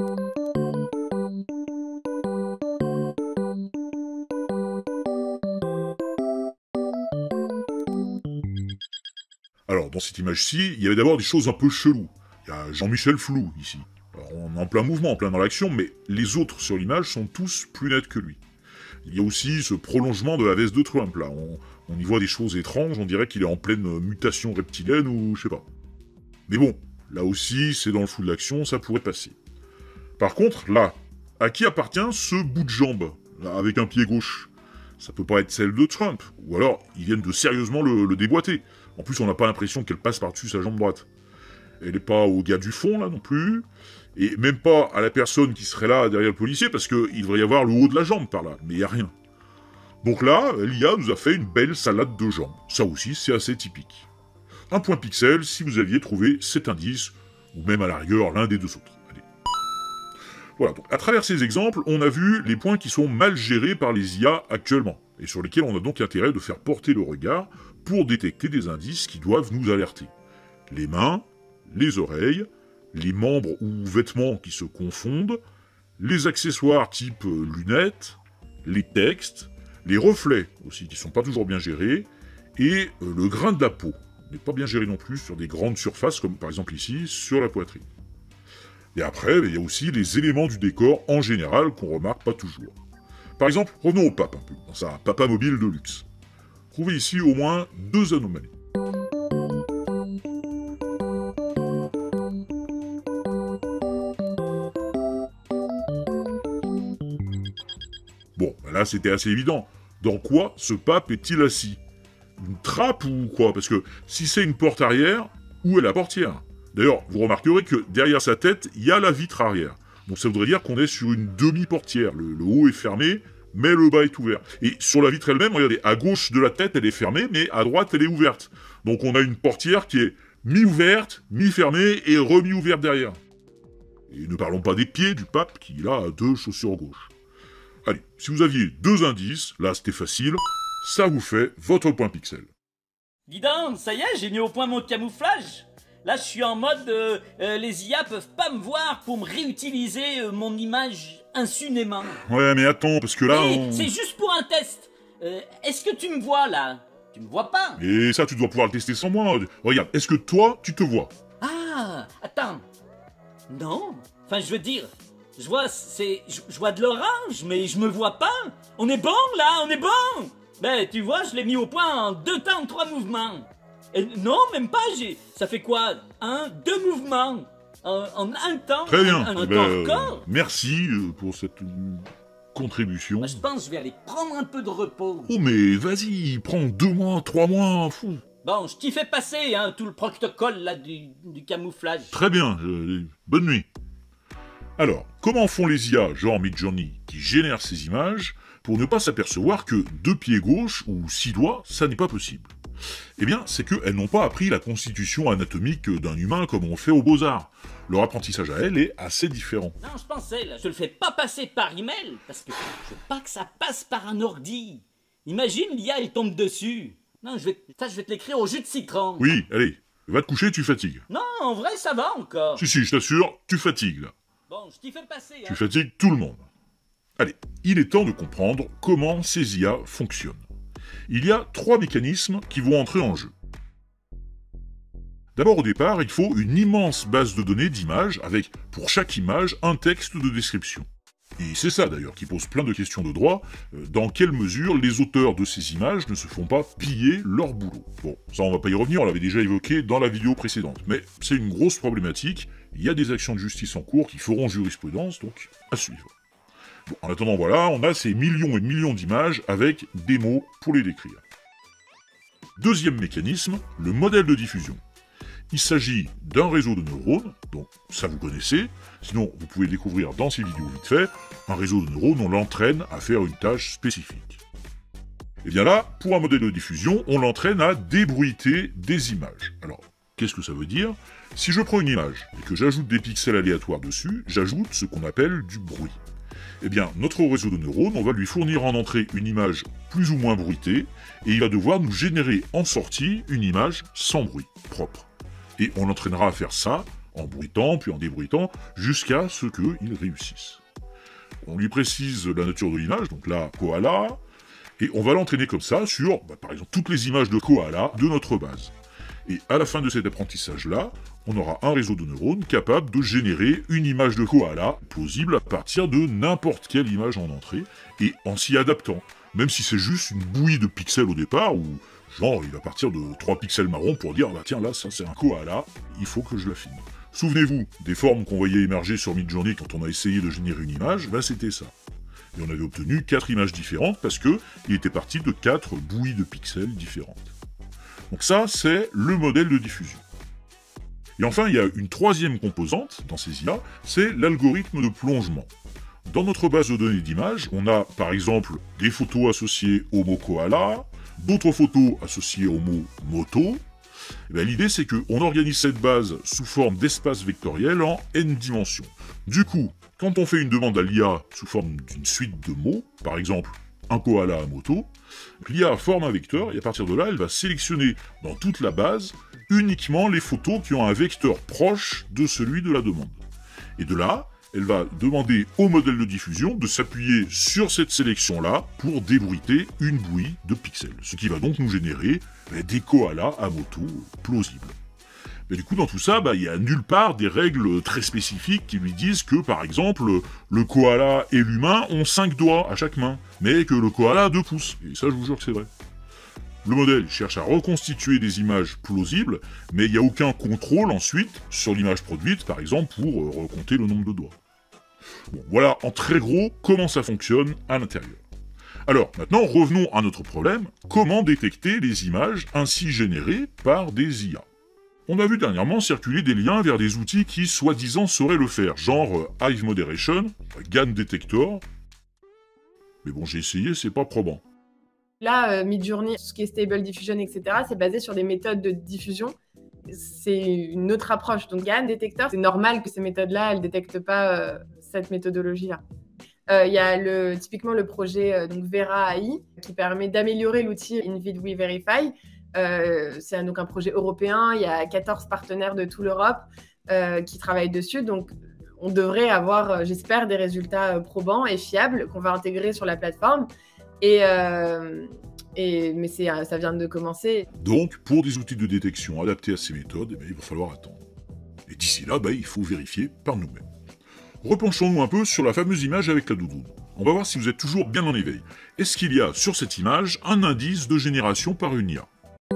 Alors, dans cette image-ci, il y avait d'abord des choses un peu cheloues. Il y a Jean-Michel Flou, ici. Alors, on est en plein mouvement, en plein dans l'action, mais les autres sur l'image sont tous plus nets que lui. Il y a aussi ce prolongement de la veste de Trump, là. On y voit des choses étranges, on dirait qu'il est en pleine mutation reptilienne ou je sais pas. Mais bon, là aussi, c'est dans le flou de l'action, ça pourrait passer. Par contre, là, à qui appartient ce bout de jambe, là, avec un pied gauche? Ça peut pas être celle de Trump, ou alors ils viennent de sérieusement le déboîter. En plus, on n'a pas l'impression qu'elle passe par-dessus sa jambe droite. Elle n'est pas au gars du fond, là, non plus, et même pas à la personne qui serait là derrière le policier, parce qu'il devrait y avoir le haut de la jambe par là, mais il n'y a rien. Donc là, l'IA nous a fait une belle salade de jambes. Ça aussi, c'est assez typique. Un point pixel si vous aviez trouvé cet indice, ou même à la rigueur l'un des deux autres. Allez. Voilà, donc à travers ces exemples, on a vu les points qui sont mal gérés par les IA actuellement, et sur lesquels on a donc intérêt de faire porter le regard pour détecter des indices qui doivent nous alerter. Les mains, les oreilles, les membres ou vêtements qui se confondent, les accessoires type lunettes, les textes, les reflets aussi qui sont pas toujours bien gérés, et le grain de la peau n'est pas bien géré non plus sur des grandes surfaces, comme par exemple ici, sur la poitrine. Et après, il y a aussi les éléments du décor en général qu'on remarque pas toujours. Par exemple, revenons au pape un peu, dans sa papa mobile de luxe. Trouvez ici au moins 2 anomalies. Bon, là c'était assez évident. Dans quoi ce pape est-il assis? Une trappe ou quoi? Parce que si c'est une porte arrière, où est la portière? D'ailleurs, vous remarquerez que derrière sa tête, il y a la vitre arrière. Donc ça voudrait dire qu'on est sur une demi-portière. Le haut est fermé, mais le bas est ouvert. Et sur la vitre elle-même, regardez, à gauche de la tête, elle est fermée, mais à droite, elle est ouverte. Donc on a une portière qui est mi-ouverte, mi-fermée et remis-ouverte derrière. Et ne parlons pas des pieds du pape qui, là, a 2 chaussures gauches. Allez, si vous aviez 2 indices, là c'était facile, ça vous fait votre point pixel. Dis donc, ça y est, j'ai mis au point mon camouflage. Là, je suis en mode, les IA peuvent pas me voir pour me réutiliser mon image insunément. Ouais, mais attends, parce que là... Mais c'est juste pour un test. Est-ce que tu me vois, là? Tu me vois pas? Et ça, tu dois pouvoir le tester sans moi. Regarde, est-ce que toi, tu te vois? Ah, attends. Non. Enfin, je veux dire, je vois de l'orange, mais je me vois pas. On est bon, là, on est bon. Ben, tu vois, je l'ai mis au point en 2 temps, 3 mouvements. Et non, même pas, ça fait quoi? 2 mouvements. En un temps. Très bien. Un temps record. Merci pour cette contribution. Bah, je pense que je vais aller prendre un peu de repos. Oh, mais vas-y, prends 2 mois, 3 mois, fou. Bon, je t'y fais passer, tout le protocole, là, du camouflage. Très bien, bonne nuit. Alors, comment font les IA, genre Midjourney, qui génèrent ces images, pour ne pas s'apercevoir que 2 pieds gauches ou 6 doigts, ça n'est pas possible? Eh bien, c'est qu'elles n'ont pas appris la constitution anatomique d'un humain comme on le fait aux Beaux-Arts. Leur apprentissage à elles est assez différent. Non, je pensais, là, je le fais pas passer par email, parce que je veux pas que ça passe par un ordi. Imagine, l'IA, elle tombe dessus. Non, je vais te l'écrire au jus de citron. Oui, allez, va te coucher, tu fatigues. Non, en vrai, ça va encore. Si, je t'assure, tu fatigues, là. Bon, je t'y fais passer, Tu fatigues tout le monde. Allez, il est temps de comprendre comment ces IA fonctionnent. Il y a 3 mécanismes qui vont entrer en jeu. D'abord, au départ, il faut une immense base de données d'images avec, pour chaque image, un texte de description. Et c'est ça d'ailleurs qui pose plein de questions de droit, dans quelle mesure les auteurs de ces images ne se font pas piller leur boulot. Bon, ça on va pas y revenir, on l'avait déjà évoqué dans la vidéo précédente, mais c'est une grosse problématique, il y a des actions de justice en cours qui feront jurisprudence, donc à suivre. Bon, en attendant voilà, on a ces millions et millions d'images avec des mots pour les décrire. Deuxième mécanisme, le modèle de diffusion. Il s'agit d'un réseau de neurones, donc ça vous connaissez, sinon vous pouvez découvrir dans ces vidéos vite fait, un réseau de neurones, on l'entraîne à faire une tâche spécifique. Et bien là, pour un modèle de diffusion, on l'entraîne à débruiter des images. Alors, qu'est-ce que ça veut dire? Si je prends une image et que j'ajoute des pixels aléatoires dessus, j'ajoute ce qu'on appelle du bruit. Eh bien, notre réseau de neurones, on va lui fournir en entrée une image plus ou moins bruitée, et il va devoir nous générer en sortie une image sans bruit, propre. Et on l'entraînera à faire ça, en bruitant, puis en débruitant, jusqu'à ce qu'il réussisse. On lui précise la nature de l'image, donc là, koala, et on va l'entraîner comme ça sur, par exemple, toutes les images de koala de notre base. Et à la fin de cet apprentissage-là, on aura un réseau de neurones capable de générer une image de koala plausible à partir de n'importe quelle image en entrée, et en s'y adaptant. Même si c'est juste une bouillie de pixels au départ, ou genre il va partir de 3 pixels marrons pour dire bah tiens là ça c'est un koala, il faut que je l'affine. Souvenez-vous des formes qu'on voyait émerger sur Midjourney quand on a essayé de générer une image, bah c'était ça. Et on avait obtenu 4 images différentes parce que il était parti de 4 bouillies de pixels différentes. Donc ça c'est le modèle de diffusion. Et enfin il y a une troisième composante dans ces IA, c'est l'algorithme de plongement. Dans notre base de données d'images, on a par exemple des photos associées au mot koala, d'autres photos associées au mot moto. L'idée c'est qu'on organise cette base sous forme d'espace vectoriel en n dimensions. Du coup, quand on fait une demande à l'IA sous forme d'une suite de mots, par exemple un koala à moto, l'IA forme un vecteur et à partir de là, elle va sélectionner dans toute la base uniquement les photos qui ont un vecteur proche de celui de la demande. Et de là, elle va demander au modèle de diffusion de s'appuyer sur cette sélection-là pour débruiter une bouillie de pixels. Ce qui va donc nous générer des koalas à moto plausibles. Mais du coup, dans tout ça, il n'y a nulle part des règles très spécifiques qui lui disent que, par exemple, le koala et l'humain ont 5 doigts à chaque main, mais que le koala a 2 pouces. Et ça, je vous jure que c'est vrai. Le modèle cherche à reconstituer des images plausibles, mais il n'y a aucun contrôle ensuite sur l'image produite, par exemple, pour recompter le nombre de doigts. Bon, voilà en très gros comment ça fonctionne à l'intérieur. Alors, maintenant, revenons à notre problème, comment détecter les images ainsi générées par des IA? On a vu dernièrement circuler des liens vers des outils qui, soi-disant, sauraient le faire, genre Hive Moderation, GAN Detector. Mais bon, j'ai essayé, c'est pas probant. Là, Midjourney, tout ce qui est Stable Diffusion, etc., c'est basé sur des méthodes de diffusion. C'est une autre approche. Donc, GAN Detector, c'est normal que ces méthodes-là, elles ne détectent pas cette méthodologie-là. Il y a typiquement le projet donc Vera AI, qui permet d'améliorer l'outil InVidWe Verify. C'est donc un projet européen, il y a 14 partenaires de toute l'Europe qui travaillent dessus, donc on devrait avoir, j'espère, des résultats probants et fiables qu'on va intégrer sur la plateforme, mais ça vient de commencer. Donc, pour des outils de détection adaptés à ces méthodes, il va falloir attendre. Et d'ici là, il faut vérifier par nous-mêmes. Repenchons-nous un peu sur la fameuse image avec la doudoune. On va voir si vous êtes toujours bien en éveil. Est-ce qu'il y a sur cette image un indice de génération par une IA ?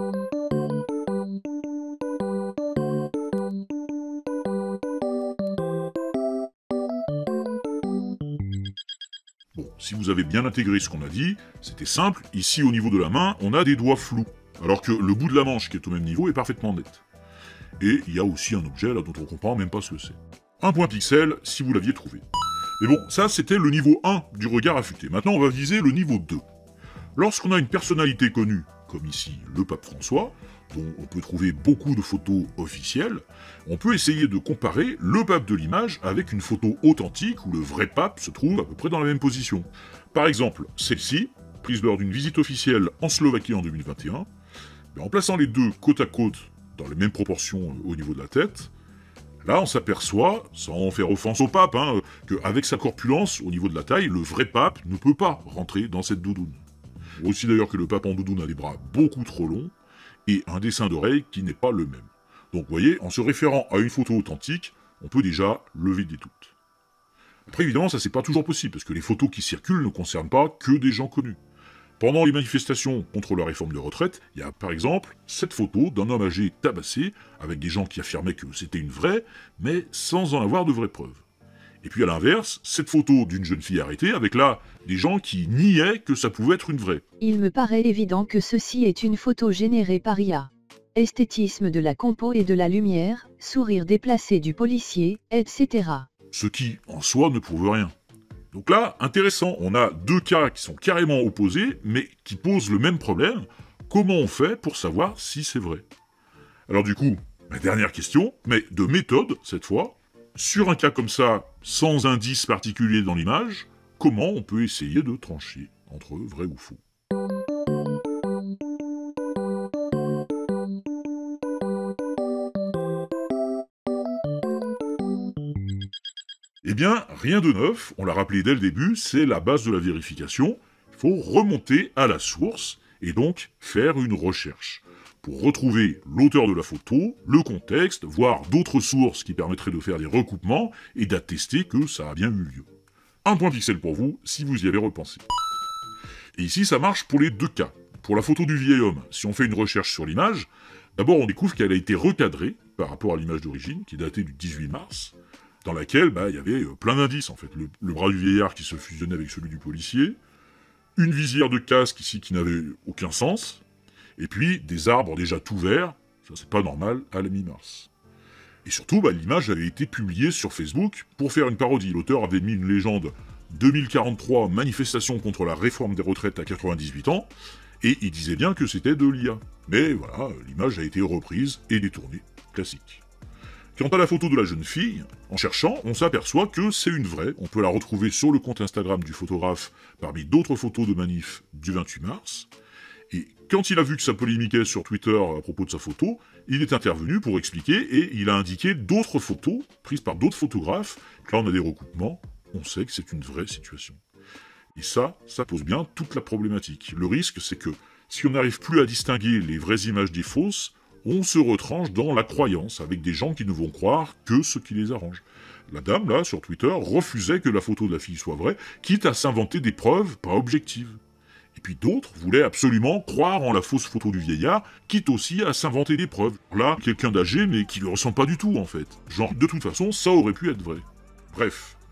Bon, si vous avez bien intégré ce qu'on a dit, c'était simple, ici au niveau de la main, on a des doigts flous, alors que le bout de la manche qui est au même niveau est parfaitement net. Et il y a aussi un objet là dont on comprend même pas ce que c'est. Un point pixel si vous l'aviez trouvé. Mais bon, ça c'était le niveau 1 du regard affûté. Maintenant on va viser le niveau 2. Lorsqu'on a une personnalité connue, comme ici le pape François, dont on peut trouver beaucoup de photos officielles, on peut essayer de comparer le pape de l'image avec une photo authentique où le vrai pape se trouve à peu près dans la même position. Par exemple, celle-ci, prise lors d'une visite officielle en Slovaquie en 2021, en plaçant les deux côte à côte dans les mêmes proportions au niveau de la tête, là on s'aperçoit, sans faire offense au pape, qu'avec sa corpulence au niveau de la taille, le vrai pape ne peut pas rentrer dans cette doudoune. Aussi d'ailleurs que le pape en doudoune a des bras beaucoup trop longs, et un dessin d'oreille qui n'est pas le même. Donc vous voyez, en se référant à une photo authentique, on peut déjà lever des doutes. Après évidemment, ça c'est pas toujours possible, parce que les photos qui circulent ne concernent pas que des gens connus. Pendant les manifestations contre la réforme des retraites, il y a par exemple cette photo d'un homme âgé tabassé, avec des gens qui affirmaient que c'était une vraie, mais sans en avoir de vraies preuves. Et puis à l'inverse, cette photo d'une jeune fille arrêtée, avec là des gens qui niaient que ça pouvait être une vraie. Il me paraît évident que ceci est une photo générée par IA. Esthétisme de la compo et de la lumière, sourire déplacé du policier, etc. Ce qui, en soi, ne prouve rien. Donc là, intéressant, on a deux cas qui sont carrément opposés, mais qui posent le même problème. Comment on fait pour savoir si c'est vrai ? Alors du coup, ma dernière question, mais de méthode cette fois, sur un cas comme ça, sans indice particulier dans l'image, comment on peut essayer de trancher entre vrai ou faux ? Eh bien, rien de neuf, on l'a rappelé dès le début, c'est la base de la vérification. Il faut remonter à la source et donc faire une recherche pour retrouver l'auteur de la photo, le contexte, voire d'autres sources qui permettraient de faire des recoupements et d'attester que ça a bien eu lieu. Un point pixel pour vous, si vous y avez repensé. Et ici, ça marche pour les deux cas. Pour la photo du vieil homme, si on fait une recherche sur l'image, d'abord on découvre qu'elle a été recadrée par rapport à l'image d'origine, qui est datée du 18 mars, dans laquelle il y avait plein d'indices en fait. Le bras du vieillard qui se fusionnait avec celui du policier, une visière de casque ici qui n'avait aucun sens, et puis des arbres déjà tout verts, ça c'est pas normal à la mi-mars. Et surtout, l'image avait été publiée sur Facebook pour faire une parodie. L'auteur avait mis une légende 2043, manifestation contre la réforme des retraites à 98 ans, et il disait bien que c'était de l'IA. Mais voilà, l'image a été reprise et détournée, classique. Quant à la photo de la jeune fille, en cherchant, on s'aperçoit que c'est une vraie. On peut la retrouver sur le compte Instagram du photographe parmi d'autres photos de manif du 28 mars. Et quand il a vu que ça polémiquait sur Twitter à propos de sa photo, il est intervenu pour expliquer et il a indiqué d'autres photos prises par d'autres photographes. Là, on a des recoupements, on sait que c'est une vraie situation. Et ça pose bien toute la problématique. Le risque, c'est que si on n'arrive plus à distinguer les vraies images des fausses, on se retranche dans la croyance, avec des gens qui ne vont croire que ce qui les arrange. La dame, là, sur Twitter, refusait que la photo de la fille soit vraie, quitte à s'inventer des preuves pas objectives. Et puis d'autres voulaient absolument croire en la fausse photo du vieillard, quitte aussi à s'inventer des preuves. Là, quelqu'un d'âgé, mais qui lui ressemble pas du tout, en fait. Genre, de toute façon, ça aurait pu être vrai. Bref,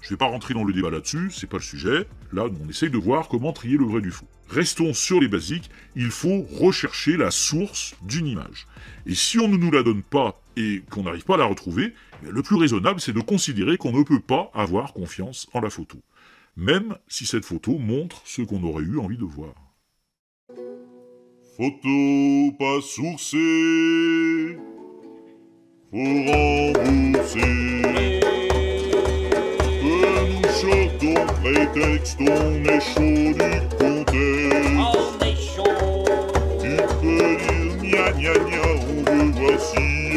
Je vais pas rentrer dans le débat là-dessus, c'est pas le sujet. Là, on essaye de voir comment trier le vrai du faux. Restons sur les basiques, il faut rechercher la source d'une image. Et si on ne nous la donne pas et qu'on n'arrive pas à la retrouver, le plus raisonnable, c'est de considérer qu'on ne peut pas avoir confiance en la photo. Même si cette photo montre ce qu'on aurait eu envie de voir. Photo pas sourcée, faut rembourser. Nous chantons, prétexte, on est chaud du contexte. On est chaud. Tu peux dire gna gna gna, on veut voir si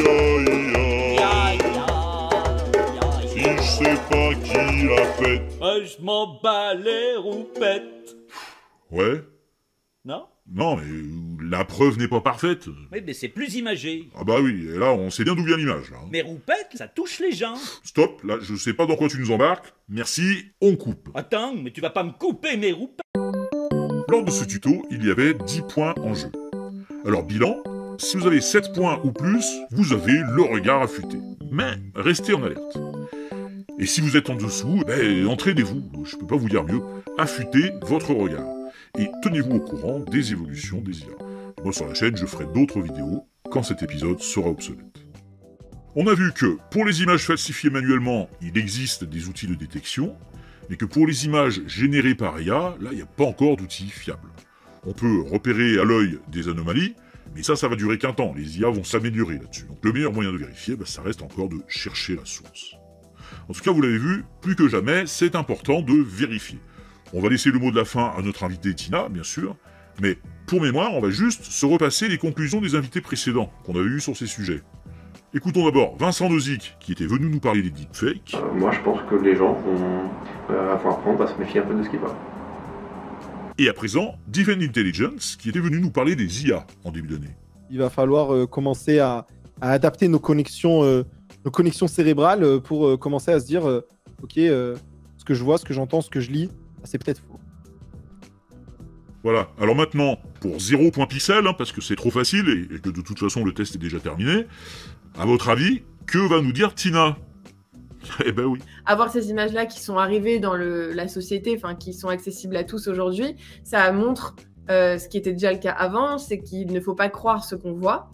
si je sais pas qui l'a faite. Je m'en bats les roupettes. Ouais. Non? Non, mais la preuve n'est pas parfaite. Oui, mais c'est plus imagé. Ah bah oui, et là, on sait bien d'où vient l'image, là. Mais roupettes, ça touche les gens. Stop, là, je sais pas dans quoi tu nous embarques. Merci, on coupe. Attends, mais tu vas pas me couper mes roupettes. Lors de ce tuto, il y avait 10 points en jeu. Alors, bilan, si vous avez 7 points ou plus, vous avez le regard affûté. Mais restez en alerte. Et si vous êtes en dessous, entraînez-vous, je peux pas vous dire mieux, affûtez votre regard. Et tenez-vous au courant des évolutions des IA. Moi sur la chaîne, je ferai d'autres vidéos quand cet épisode sera obsolète. On a vu que pour les images falsifiées manuellement, il existe des outils de détection, mais que pour les images générées par IA, là, il n'y a pas encore d'outils fiables. On peut repérer à l'œil des anomalies, mais ça va durer qu'un temps, les IA vont s'améliorer là-dessus. Donc le meilleur moyen de vérifier, ça reste encore de chercher la source. En tout cas, vous l'avez vu, plus que jamais, c'est important de vérifier. On va laisser le mot de la fin à notre invité Tina, bien sûr, mais pour mémoire, on va juste se repasser les conclusions des invités précédents qu'on avait eus sur ces sujets. Écoutons d'abord Vincent Nozick, qui était venu nous parler des deepfakes. Moi, je pense que les gens vont apprendre à se méfier un peu de ce qu'ils voient. Et à présent, Defend Intelligence, qui était venu nous parler des IA en début d'année. Il va falloir commencer à adapter nos connexions cérébrales pour commencer à se dire ok, ce que je vois, ce que j'entends, ce que je lis, c'est peut-être faux. Voilà, alors maintenant, pour 0 point pixel, parce que c'est trop facile et que de toute façon le test est déjà terminé, à votre avis, que va nous dire Tina? Eh ben oui. Avoir ces images-là qui sont arrivées dans la société, enfin qui sont accessibles à tous aujourd'hui, ça montre ce qui était déjà le cas avant, c'est qu'il ne faut pas croire ce qu'on voit.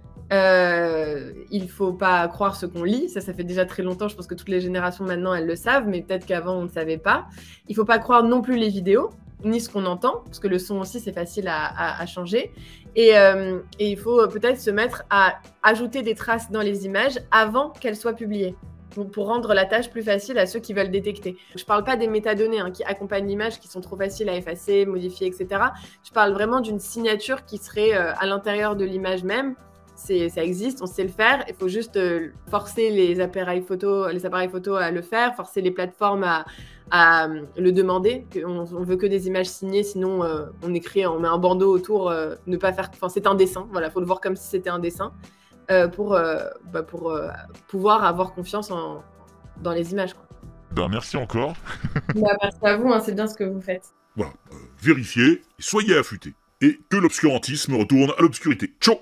Il faut pas croire ce qu'on lit, ça fait déjà très longtemps, je pense que toutes les générations maintenant elles le savent, mais peut-être qu'avant on ne savait pas. Il faut pas croire non plus les vidéos, ni ce qu'on entend, parce que le son aussi c'est facile à changer. Et il faut peut-être se mettre à ajouter des traces dans les images avant qu'elles soient publiées, pour rendre la tâche plus facile à ceux qui veulent détecter. Je parle pas des métadonnées qui accompagnent l'image, qui sont trop faciles à effacer, modifier, etc. Je parle vraiment d'une signature qui serait à l'intérieur de l'image même. Ça existe, on sait le faire, il faut juste forcer les appareils photo à le faire, forcer les plateformes à le demander. On veut que des images signées, sinon on met un bandeau autour, ne pas faire, enfin c'est un dessin, voilà, faut le voir comme si c'était un dessin, pour pouvoir avoir confiance dans les images, quoi. Merci encore. Merci à vous, c'est bien ce que vous faites. Voilà, vérifiez, et soyez affûtés. Et que l'obscurantisme retourne à l'obscurité. Ciao.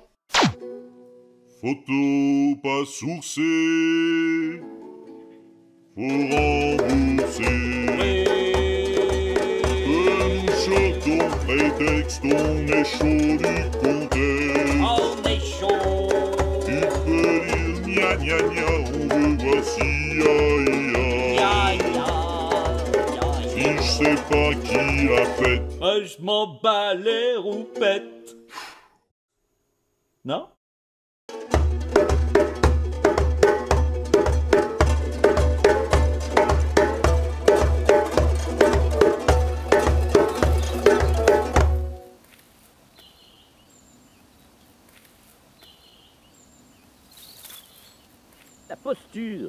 Photo pas sourcée, faut rembourser. Nous chantons, prétexte, on est chaud du contexte. On est chaud. Tu peux dire gna gna gna, on veut voir si si je sais pas qui l'a faite. Je m'en bats les roupettes. Non? La posture